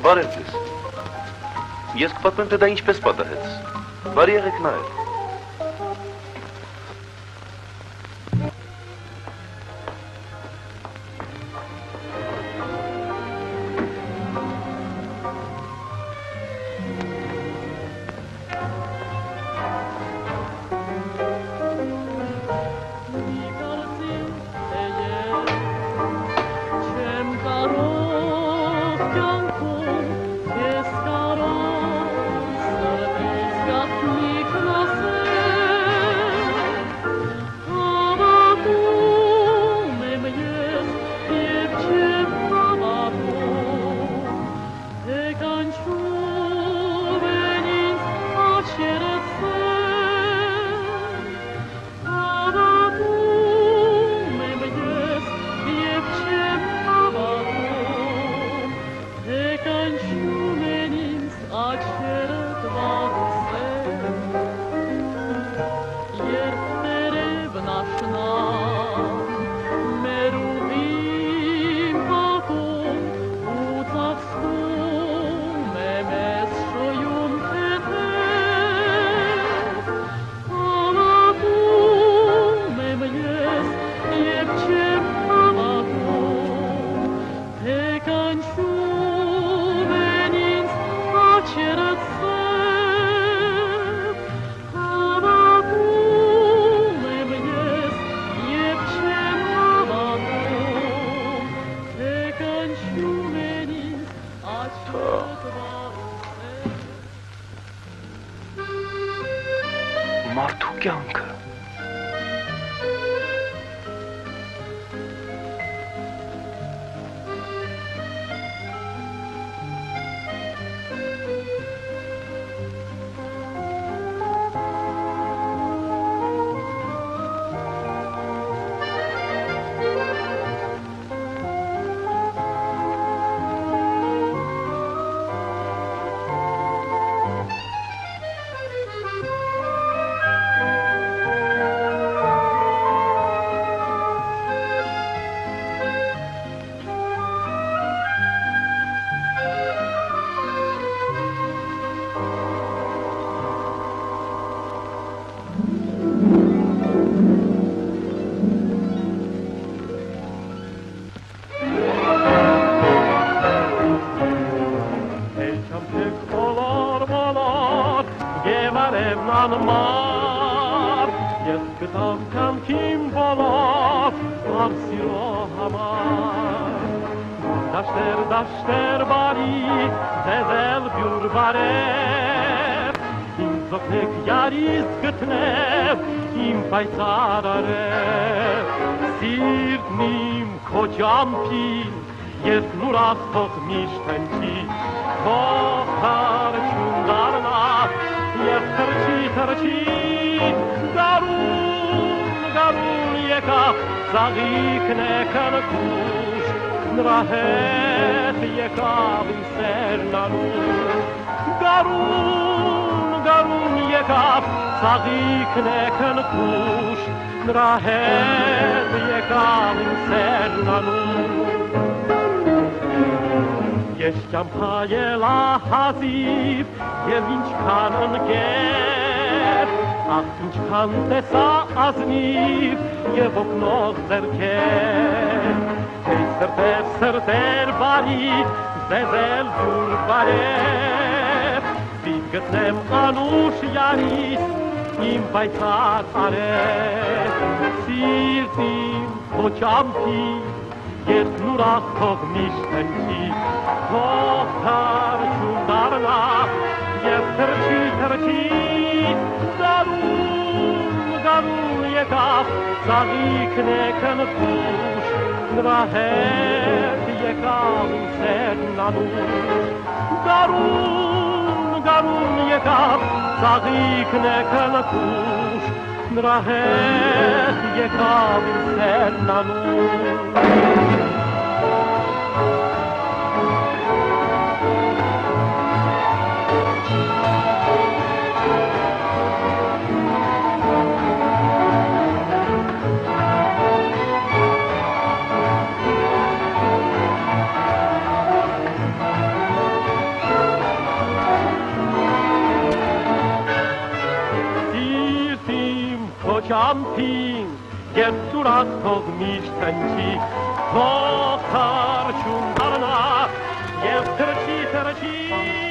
Բարև ձեզ։ Ես կպատմեմ, թե դա ինչպես պատահեց։ Բարի եղեք նայել։ Մարդու կյանքը Դաշտեր բարի, ձեզել բյուր բարև, իմ զոքնեք յարիս գտնև, իմ պայծար արև, սիրտն իմ քո ջամփին, երբ նուրաս թող միշտ հնչի, թող թարչուն դառնա, երբ թրջի, գարուն եկավ, ծաղիկն է կնկուշ, նրա հետ եկավ իմ սերն անուշ, գարուն եկավ, ծաղիկն է կնկուշ, նրա հետ եկավ իմ սերն անուշ, ես ճամփայել ահազիվ և ինչքան ընկեր, ախ ինչքան տեսա ազնիվ և օգնող ձեռքեր, Սրտեր բարի, ձեզել դուր բարև, Սիտ գտնեմ անուշ յարիս, իմ պայծար արև, Սիրտ իմ քո ջամփին, երբ նուրաս թող միշտ հնչի, թող թարչուն դառնա, և թրջի, գարուն եկավ, ծաղիկն է կնկուշ, նրա հետ եկավ իմ սերն անուշ, գարուն եկավ, ծաղիկն է կնկուշ, նրա հետ եկավ իմ սերն անուշ, Camping, 객수락석 미스텐치, 덕탈 중하나, 예스터치,